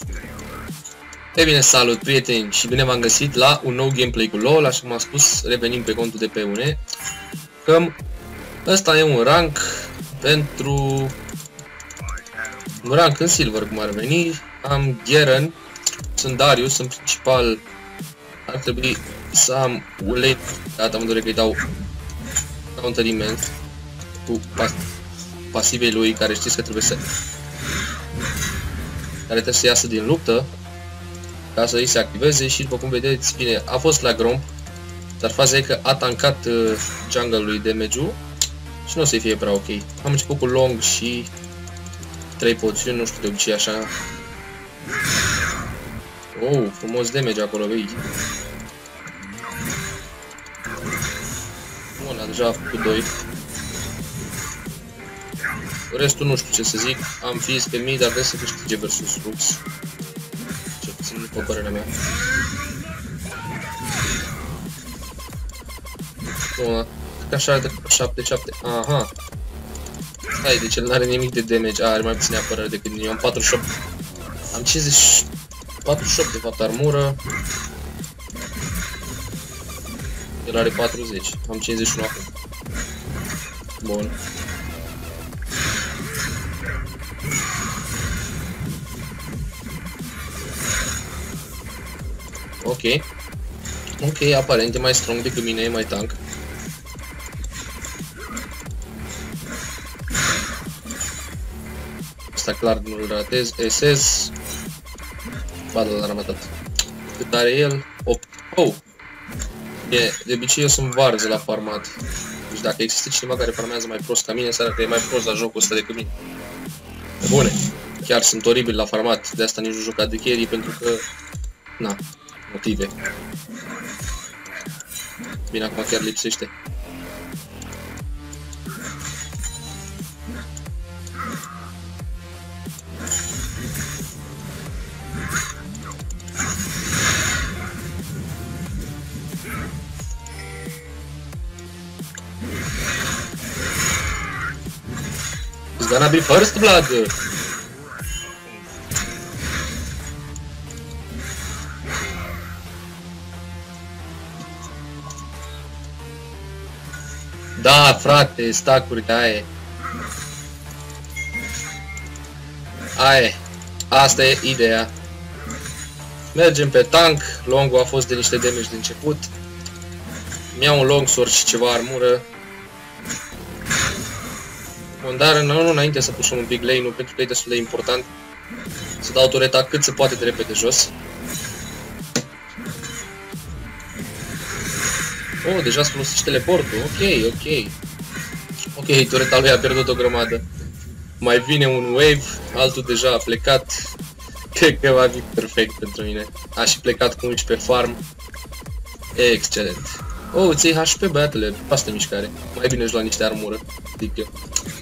E bine, salut prieteni și bine v-am găsit la un nou gameplay cu LOL. Așa cum am spus, revenim pe contul de pe UNE. Că ăsta e un rank pentru... un rank în silver, cum ar veni. Am Garen, sunt Darius, în principal ar trebui să am ulei. Data mă doare că-i dau counter imens cu pasivei lui, care știți că trebuie să... care trebuie să iasă din luptă ca să îi se activeze și după cum vedeți, bine, a fost la Gromp, dar faza e că a tankat jungle-ului damage-ul și nu o să-i fie prea ok. Am început cu long și 3 poțiuni, nu știu, de obicei așa. Oh, frumos damage acolo, vei. Bun, a deja a făcut 2. Restul nu știu ce să zic, am Fizz pe mid, dar trebuie să câștige versus Lux. Cel puțin după părerea mea. Nu, că așa de 7-7. Aha. Hai, deci el n-are nimic de damage. Are mai puține apărări decât mine. Eu am 48. Am 48 de fapt armură. El are 40. Am 51 acum. Bun. Ok. Ok, aparent e mai strong decât mine, e mai tank. Asta clar nu-l ratez. SS. Ba, l-am ratat. Cât are el? 8. Oh! De obicei eu sunt varză la farmat. Deci dacă există cineva care farmează mai prost ca mine, înseamnă că e mai prost la jocul ăsta decât mine. Bune. Chiar sunt oribil la farmat. De asta nici nu jocat de carry, pentru că... na. Motive. Bine, acum chiar lipsește. It's gonna be first blood. Da, frate, stack-uri, aia. Aia. Asta e ideea. Mergem pe tank. Long-ul a fost de niște damage de început. Mi-au un longsword și ceva armură. Bun, dar înainte să pușăm un big lane-ul, pentru că e destul de important să dau tureta cât se poate de repede jos. Oh, deja se folosește teleportul. Ok, ok. Ok, tureta lui a pierdut o grămadă. Mai vine un wave, altul deja a plecat. Cred că va fi perfect pentru mine. A și plecat cu 11 farm. Excelent. Oh, ți-ai HP, băiatule, asta mișcare. Mai bine își lua niște armură, zic eu.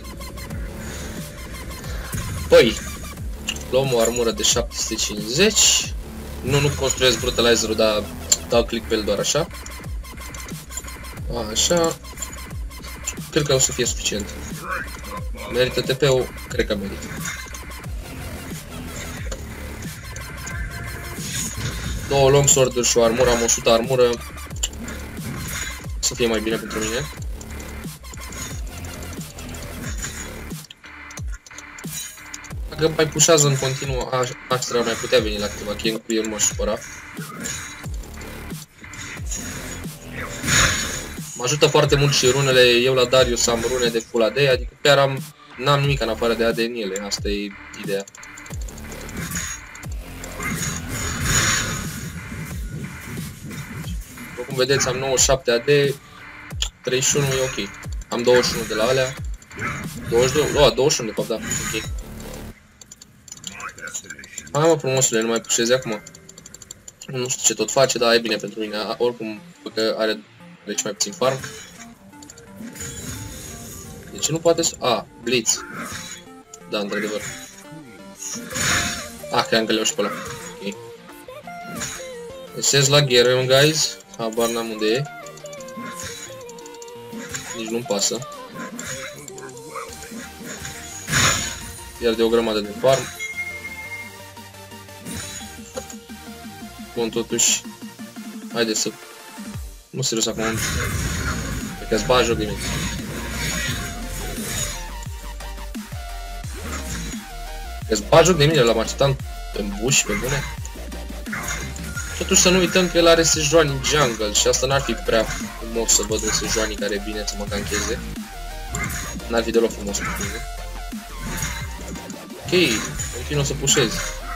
Păi, luăm o armură de 750. Nu construiesc brutalizerul, dar dau click pe el doar așa. Așa. Cred că o să fie suficient. Merită TP-ul? Cred că merită. Două longsword-uri și o armură, am 100 armură. Să fie mai bine pentru mine. Dacă mai pușează în continuu, Astra mai putea veni la câteva game cu el, m-aș supăra. Mă ajută foarte mult și runele, eu la Darius am rune de full AD, adică chiar n-am nimic în afară de AD în ele, asta e ideea. După cum vedeți, am 97 AD, 31 e ok. Am 21 de la alea, 22, 21 de fapt, da, ok. Hai mă, frumosule, nu mai pușezi acum. Nu știu ce tot face, dar e bine pentru mine, oricum, că are... deci mai puțin farm. De ce nu poate să... A, blitz. Da, într-adevăr. Că am găleu și pe ăla. Ok. Esez la Garen, guys. Habar n-am unde e. Nici nu-mi pasă. Pierde o grămadă de farm. bun, totuși. Haideți să... Nu serios acum. Că-ți bagi joc de mine. Că-ți bagi joc de mine la Marcitan pe buși, pe bune. Totuși să nu uităm că el are Sejuani în jungle și asta n-ar fi prea frumos să văd un Sejuani care vine să mă gancheze. N-ar fi deloc frumos pentru mine. Ok, continuă să pușez.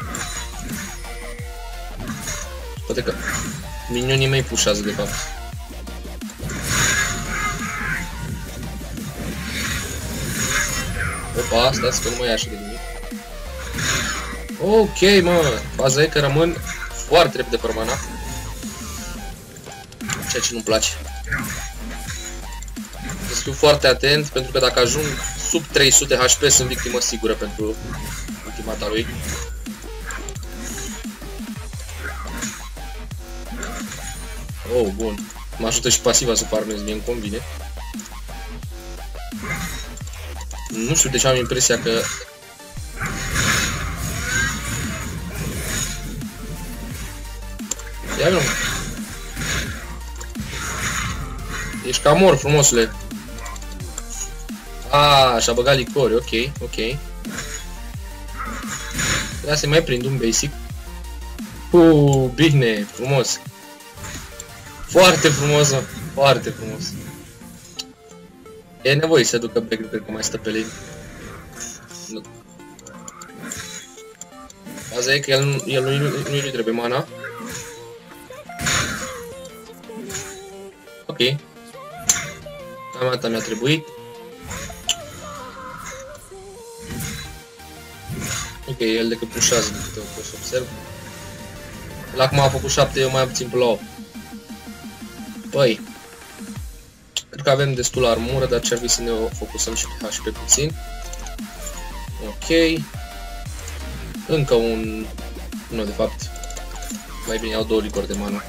Poate că minionii mei pușează de fapt. Opa, stați că nu mă ia așa de nimic. Ok, mă, faza e că rămân foarte repede pe mana. Ceea ce nu-mi place. Trebuie să fiu foarte atent, pentru că dacă ajung sub 300 HP sunt victimă sigură pentru ultimata lui. Oh, bun. Mă ajută și pasiva să farmez, mie îmi convine. Nu știu de ce am impresia că... Ia vină. Ești ca mor, frumosule. Ah, și-a băgat licori, ok, ok. Ia să mai prind un basic. Bine, frumos. Foarte frumos, mă. Foarte frumos. E nevoie să ducă back, cred că mai stă pe lane. Nu. Asta e că el nu-i trebuie mana. Ok. Cam mi-a trebuit. Ok, el decât pușează de câte ori pot să observ. El acum a făcut 7, eu mai puțin pe la 8. Păi, cred că avem destul armură, dar ce-ar fi să ne focusăm și pe HP puțin. Ok. Încă un... Nu, de fapt, mai bine iau 2 licori de mana.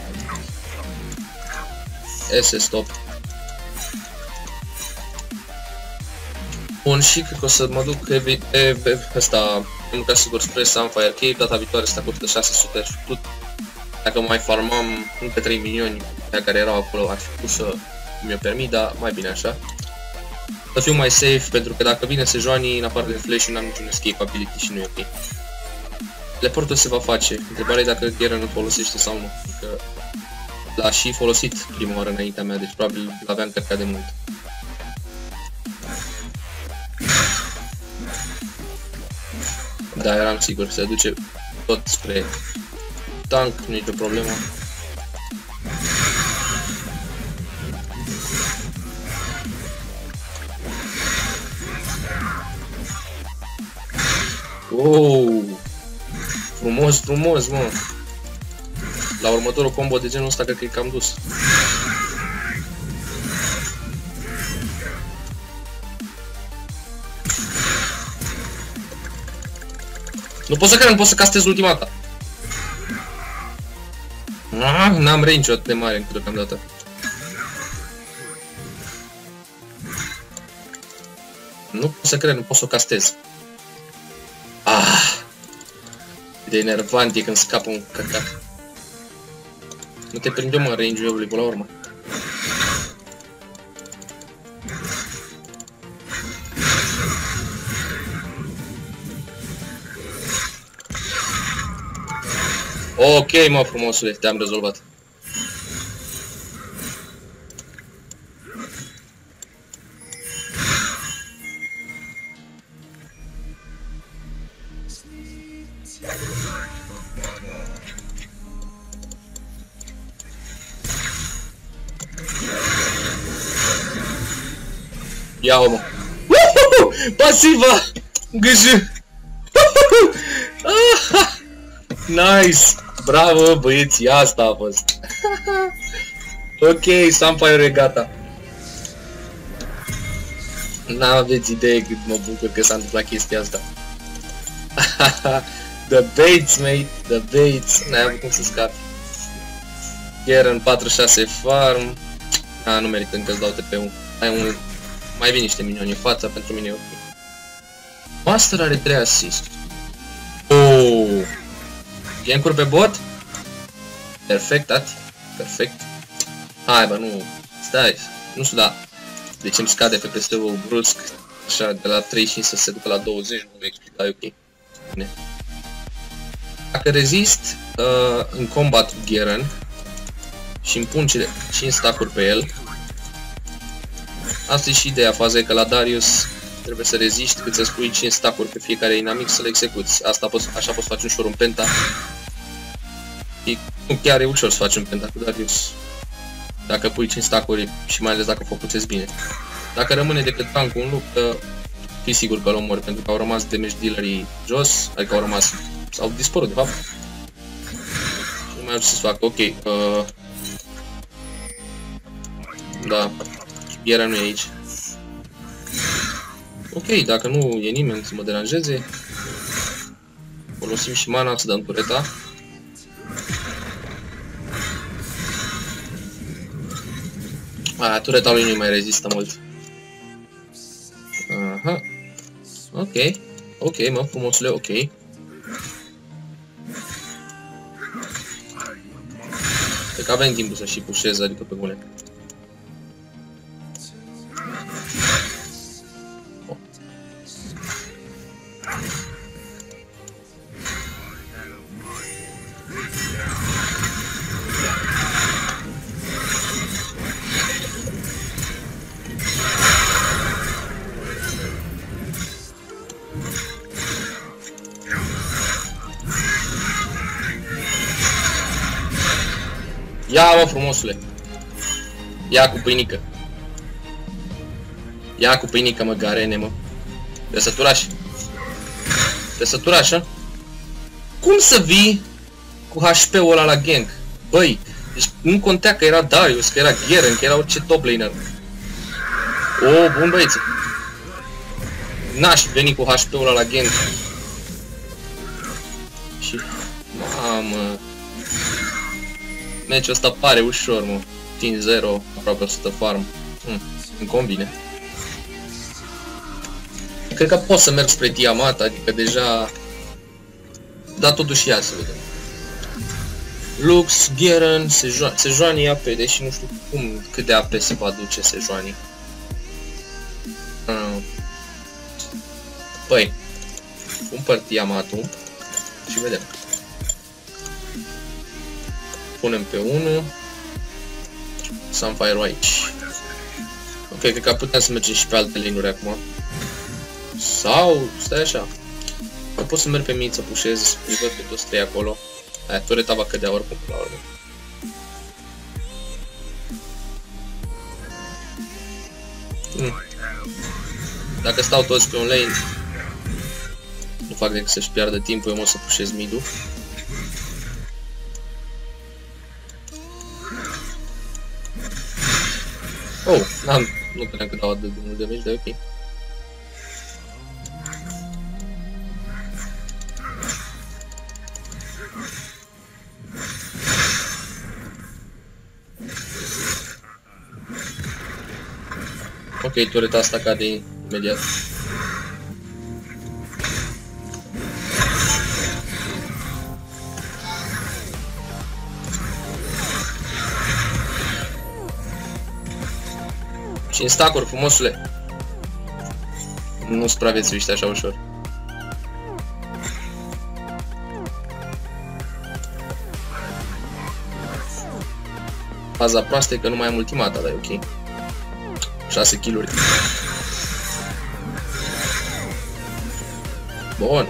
SS stop. Bun, și cred că o să mă duc ăsta, nu ca sigur spre Sunfire Cave, data viitoare să cotă 600 și tot. Dacă mai farmam încă 3 minioni care erau acolo, ar fi putut să mi-o permit, dar mai bine așa. Să fiu mai safe, pentru că dacă vine Sejuani, în afară de flash, nu am niciun escape ability și nu e ok. Teleportul se va face, întrebarea e dacă Garen îl folosește sau nu, că l-a și folosit prima oară înaintea mea, deci probabil l-avea încărcat de mult. Da, eram sigur, se duce tot spre tank, nu e nicio problemă. Oh, frumos, frumos, mă. La următorul combo de genul ăsta cred că e cam dus. Nu pot să cred, nu pot să castez ultimata. N-am range atât de mare încât deocamdată. Nu pot să cred, nu pot să o castez. De enervant e când scapă un căcat. Nu te prinde, mă, range-ul până la urmă. Ok, mă, frumosule, te-am rezolvat. Ia-o, mă. Pasiva! Gâjă! Nice! Bravo, băieți, asta a fost. Ok, Sunfire e gata. N-aveți idee cât mă bucur că s-a întâmplat chestia asta. The baits, mate, the baits. N-ai avut cum să scapi. Garen 4-6 farm. Nu merită încă să dau TP-ul. Mai vin niște minioni în fața, pentru mine e ok. Master are 3 assist. Oh! Gankuri pe bot? Perfect, tati. Perfect. Hai, bă, nu. Stai. Nu știu, da. De ce îmi scade FPS-ul brusc? Așa, de la 35 să se ducă la 20, nu vă explic, dar e ok. Bine. Dacă rezist în combat cu Garen și îmi pun 5 stack-uri pe el, asta e și ideea, faza e că la Darius trebuie să reziști cât să spui 5 stack-uri pe fiecare inamic să le execuți. Asta așa poți face ușor un penta. Nu chiar e ușor să faci un penta cu Darius. Dacă pui 5 stack-uri și mai ales dacă focuțezi bine. Dacă rămâne decât tankul în luptă, fii sigur că îl omori, pentru că au rămas damage dealerii jos, adică au rămas, au dispărut de fapt. Și nu mai au ce să facă, ok. Da, Garen nu e aici. Ok, dacă nu e nimeni să mă deranjeze, folosim și mana să dăm tureta. Tureta lui nu mai rezistă mult. Aha. Ok. Ok, mă, frumosule, ok. Cred că avem timpul să și pușez, adică pe bune. Ia, mă, frumosule. Ia cu pâinică. Ia cu pâinică, mă, Garene, mă. Te săturași. Te săturași, a? Cum să vii cu HP-ul ăla la gank? Băi, deci nu contea că era Darius, că era Garen, că era orice top laner. O, bun, băieți. N-aș veni cu HP-ul ăla la gank. Și... mamă. Meciul ăsta pare ușor, mă. 5-0, aproape 100 farm. Îmi convine. Cred că pot să merg spre Tiamat, adică deja... dar totuși ia să vedem. Lux, Garen, Sejuani AP, deși nu știu cât de AP se va duce Sejuani. Păi, cumpăr Tiamatul și vedem. Punem pe 1 Sunfire aici. Ok, cred că putem să mergem și pe alte lane-uri acum. Sau, stai așa, că pot să merg pe mid să pușez, îi văd pe toți trei acolo. Aia, tureta va cădea oricum la urmă. Dacă stau toți pe un lane, nu fac decât să-și piardă timpul, eu mă să pușez mid-ul. Oh, nu credeam că dau atât de mult damage, dar e ok. Ok, tureta asta cade imediat. Și în stack-uri, frumosule. Nu supraviețuiești așa ușor. Faza proastă e că nu mai am ultimata, dar e ok. 6 kill-uri. Bun.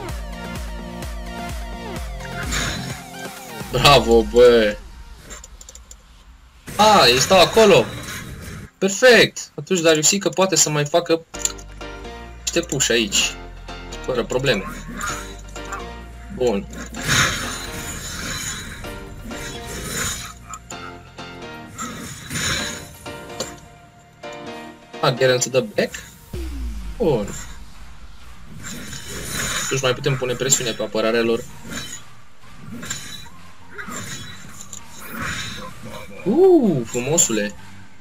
Bravo, bă. Ei stau acolo. Perfect. Atunci Dariusică poate să mai facă niște push aici. Fără probleme. Bun. Garen să dă back. Bun. Atunci mai putem pune presiune pe apărarea lor. Frumosule.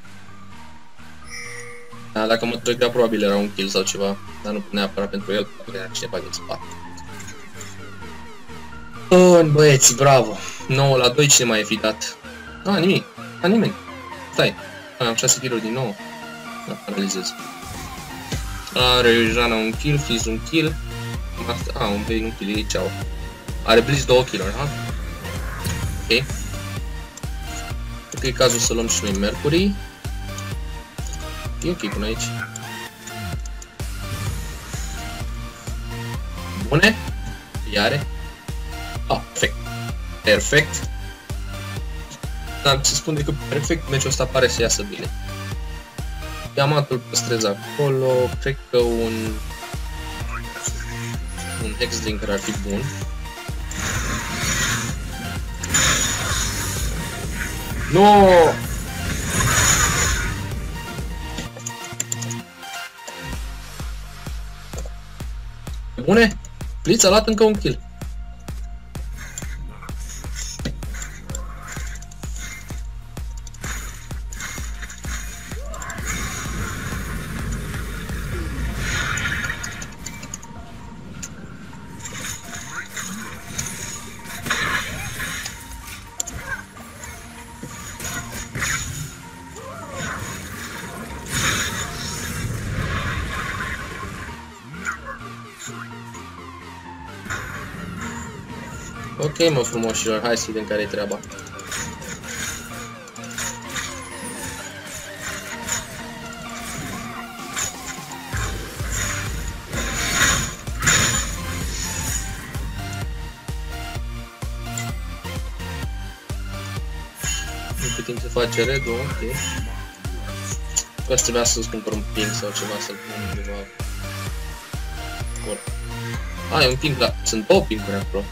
Da, dacă mă trăgea, probabil era un kill sau ceva, dar nu neapărat pentru el, era cineva din spate. Bun, băieți, bravo! 9 la 2, cine mai e fitat? Ah, nimic. Ah, nimeni. Stai. Am 6 kill-uri din nou. Da, analizez. Are Jana un kill, Fizz un kill. Un Vayne un kill, ceau. Are Blitz 2 kill-uri, ha? Ok. Cred că e cazul să luăm și noi Mercury. E ok până aici. Bune. Iare. Ah, perfect. Perfect. Dar ce spun decât perfect, meciul ăsta pare să iasă bine. Diamantul păstrez acolo, cred că un Hex Drinker ar fi bun. No! Bune? Blitz a luat încă un kill. Ok, mă, frumoșilor, hai să vedem care-i treaba. Cât timp se face red-ul, ok. Că trebuia să-ți cumpăr un ping sau ceva să-l pun undeva. E un ping, da, sunt două pinguri acolo.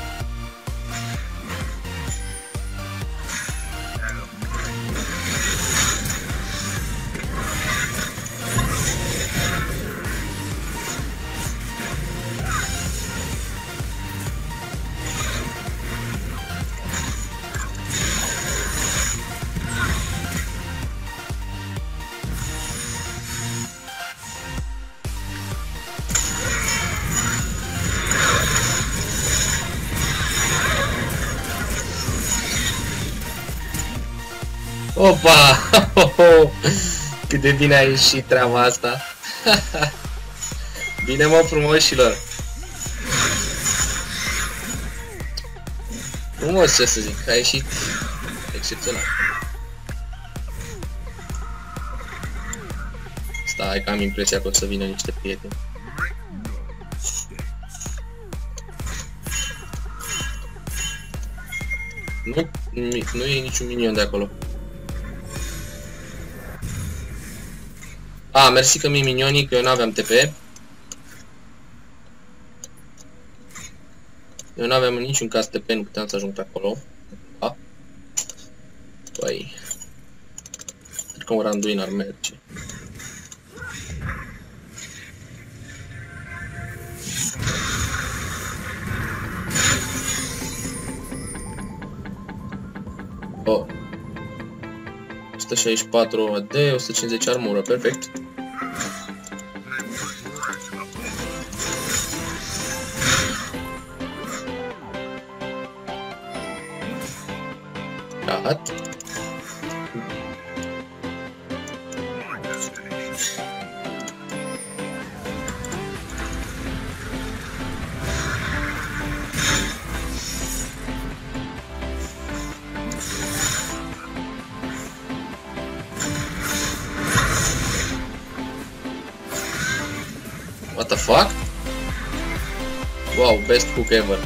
Opa! Cât de bine a ieșit treaba asta! Bine, mă, frumoșilor! Frumos, ce să zic, a ieșit excepțional. Stai că am impresia că o să vină niște prieteni. Nu e niciun minion de acolo. Mersi că mi-e minionii, că eu n-aveam TP. Eu n-aveam în niciun caz TP, nu puteam să ajung pe acolo. Păi... cred că un Randuin ar merge. Oh. 164 AD, 150 armură, perfect. Cat. What the fuck? Wow, best hook ever.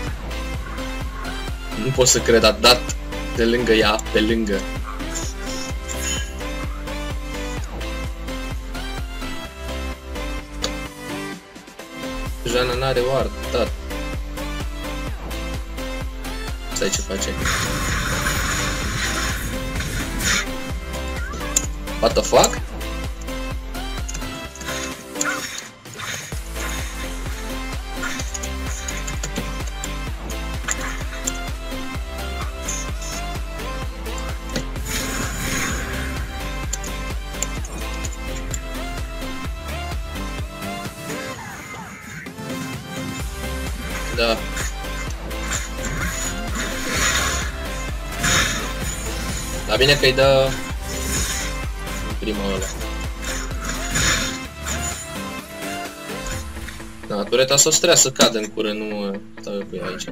Nu pot să cred, a dat de lângă ea, pe lângă. Jana n-are ward, dat. Stai ce face. What the fuck? Da. Dar bine că îi dă prima ăla. Da, tureta s-o strea să cadă în curând, nu stau eu cu ea aici.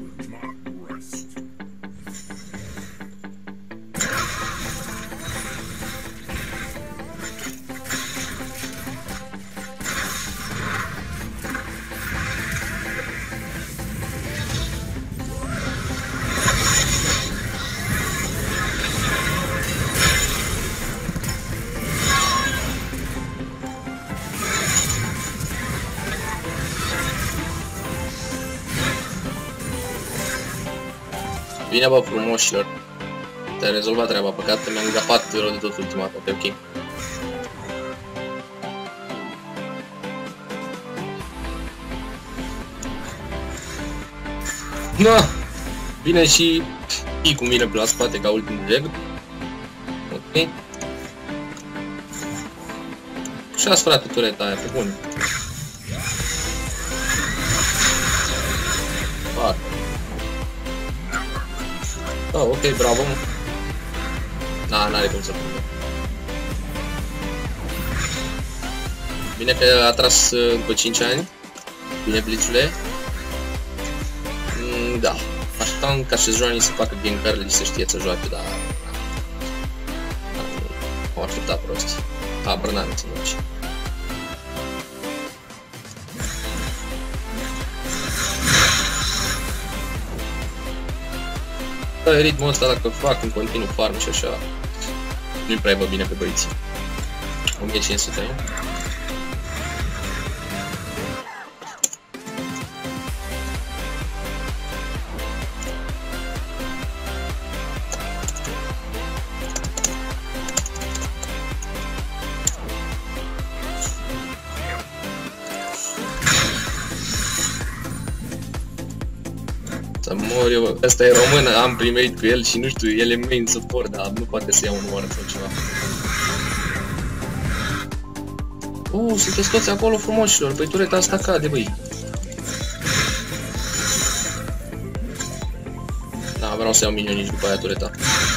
Bine, bă, frumoșilor. Te-ai rezolvat treaba, păcat că mi-am grapat rău de tot ultima dată, ok. Na! Bine și cum vine pe la spate ca ultimul jag. Ok. Și-ați, frate, tureta aia, pe bune. Fuck. Oh, ok, bravo, mă. Da, n-are cum să prindă. Bine că a tras după 5 ani. Bine, Blițule. Da. Așteptam ca și Joanii să facă gankările și să știe să joace, dar... am așteptat prost. Habar n-am înțeles. Ritmul ăsta, dacă fac în continuu farm și așa, nu-i prea aibă bine pe băieții. 1500, nu? Să mor eu, ăsta e român, am primit cu el și nu știu, el e main support, dar nu poate să ia un număr sau ceva. Sunteți toți acolo frumoșilor, păi tureta asta cade, băi. Da, vreau să iau minioni după aia tureta.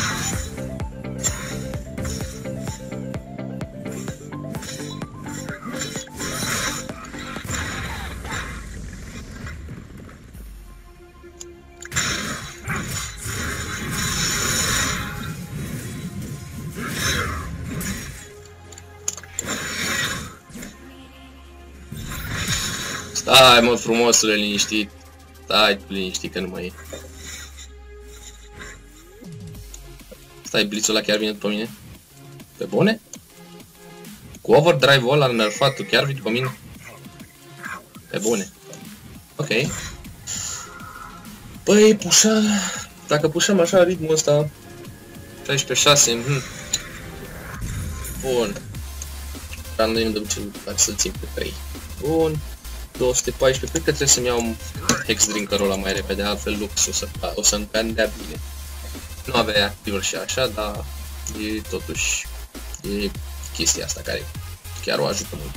Stai, mă, frumosule, liniștit. Stai, liniștit că nu mai e. Stai, blițul ăla chiar vine după mine? Pe bune? Cu overdrive-ul ăla nerfat, tu chiar vii după mine? Pe bune. Ok. Păi, pușa... Dacă pușăm așa ritmul ăsta... 16-6, Bun. Dar noi nu dăm ce să-l țin pe 3. Bun. 214, cred că trebuie să-mi iau un hex drinker-ul ăla mai repede, altfel Lux o să-mi pendea bine. Nu avea activul și așa, dar e totuși e chestia asta care chiar o ajută mult.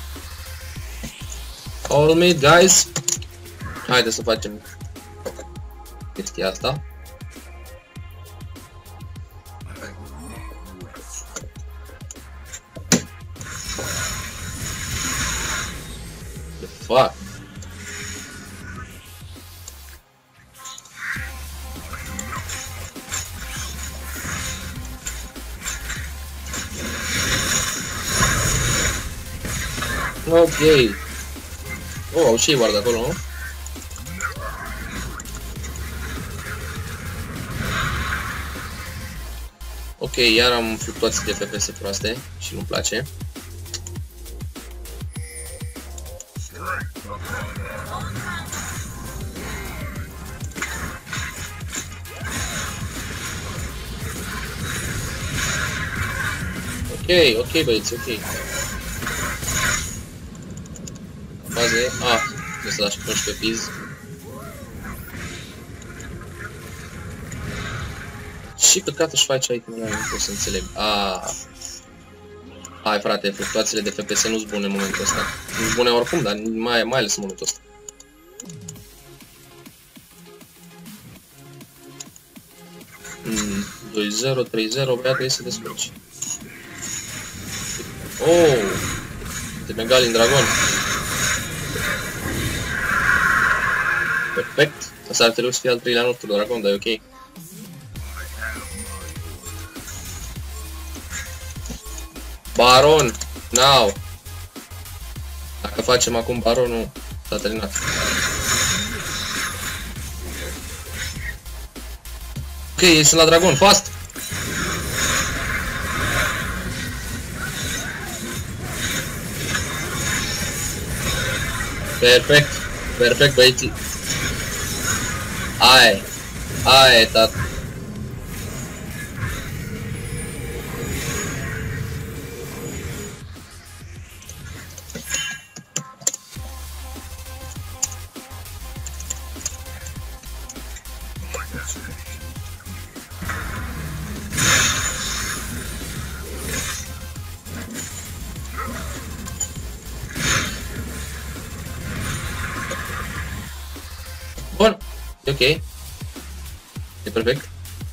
All me, guys! Haideți să facem chestia asta. Fuck. Ok. Au și ward acolo, nu? Ok, iar am fluctuații de FPS proaste și nu-mi place. Ok, băieți, ok. Baze, trebuie să lași pungi pe piz. Și păcat își face aici, nu pot să înțeleg. Hai, frate, fluctuațiile de FPS nu-s bune în momentul ăsta. Nu-s bune oricum, dar mai ales în momentul ăsta. 2-0, 3-0, bea trebuie să descurci. Oh! De Megalin Dragon. Perfect. Asta ar trebui să fie al treilea nostru dragon, dar e ok. Baron! Now! Dacă facem acum baronul, s-a terminat. Ok, ei sunt la dragon, fast! Perfect! Perfect, băieții! Aia e, tată! Bun, e ok. E perfect.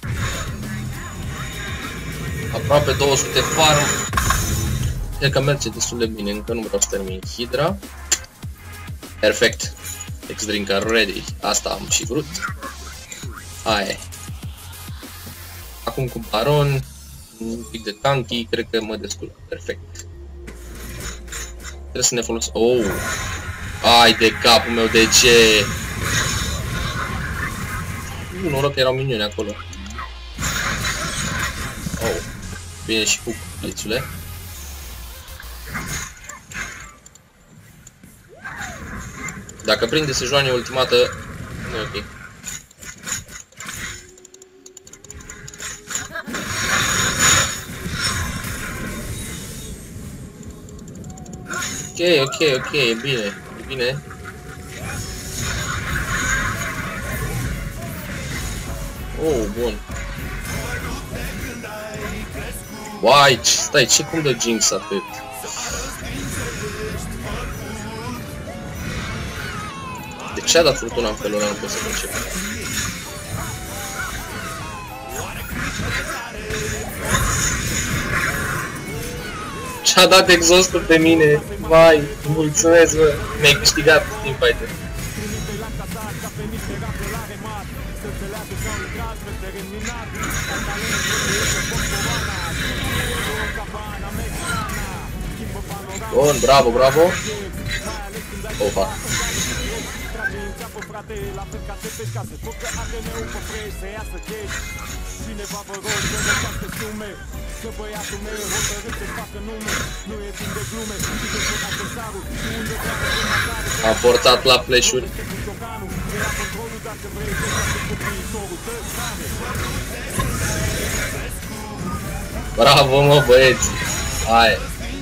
Aproape 200 farm. Cred că merge destul de bine, încă nu vreau să termin Hydra. Perfect. X-Drink ready. Asta am și vrut. Aia. Acum cu Baron. Un pic de tanky, cred că mă descurc. Perfect. Trebuie să ne folosim. Oh! Ai de capul meu, de ce? Noroc că erau minioni acolo. Oh. Bine și cu blițule. Dacă prinde sejoane ultimată, nu e ok. Ok, e bine, e bine. Oh, bun. Uai, stai, ce cum dă Jinx atât? De ce a dat furtuna în felul ăla, nu pot să concep. Ce-a dat exhaustul pe mine? Vai, mulțumesc, bă, mi-ai câștigat teamfighter. Bun, bravo, bravo. Opa. A forțat la flash-uri. Bravo, mă, băieți. Hai.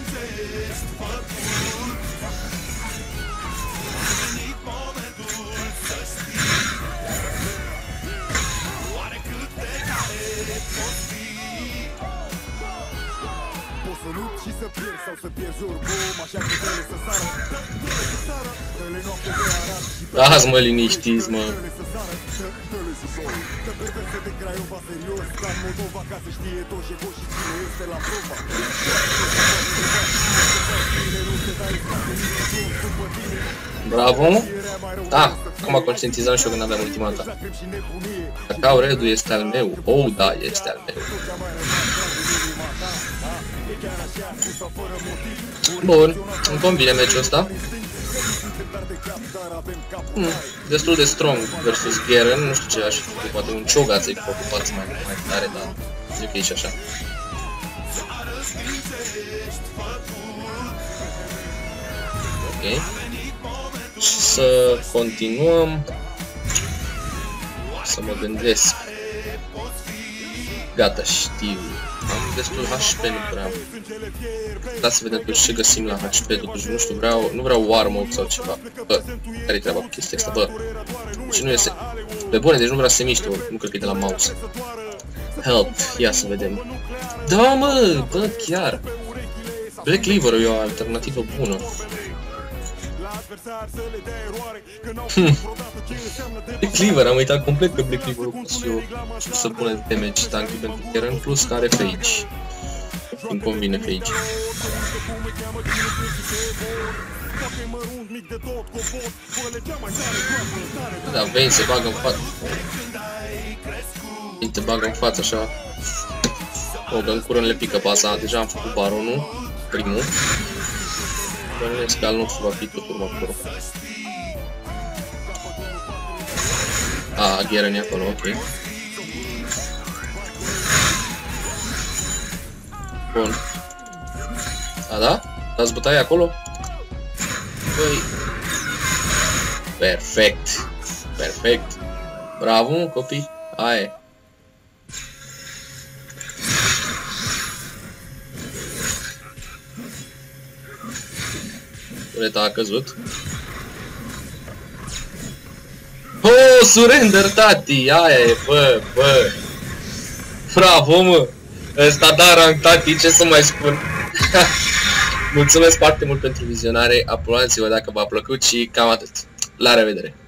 Las mă liniștiți, mă. Bravo. Da, acum conștientizam și eu când aveam ultimata. Cacao Redu este al meu. Oh, da, este al meu. Bun, îmi convine meciul ăsta. Destul de strong versus Garen, nu știu ce aș fi, poate un Cho'Gath să-i ocupați mai tare, dar zic că e și așa. Ok. Și să continuăm. Să mă gândesc. Gata, știu. Am destul HP, nu vreau. Da, să vedem totuși ce găsim la HP, totuși nu știu, nu vreau War Mode sau ceva. Bă, care-i treaba cu chestia asta, bă? Deci nu iese. Pe bune, deci nu vreau să mișto, nu cred că e de la mouse. Help, ia să vedem. Da, mă, bă, chiar. Black Cleaver e o alternativă bună. Black Cleaver, am uitat complet că Black Cleaver-ul pot să pune damage tanky pentru că în plus care Phage. Îmi convine Phage. Da, Vayne se bagă în față. Vayne se bagă în față așa. În curând le pică baza. Deja am făcut baronul, primul. Bănuiesc că al nostru va fi tot următorul. Garen e acolo, ok. Bun. Da? Dați bătaie acolo? Băi. Perfect. Perfect. Bravo, copii. Aia e. Tureta a căzut. Oh, surrender, tati! Aia e, bă. Bravo, mă! Ăsta da rank, tati, ce să mai spun? Mulțumesc foarte mult pentru vizionare, aprobați-vă dacă v-a plăcut și cam atât. La revedere!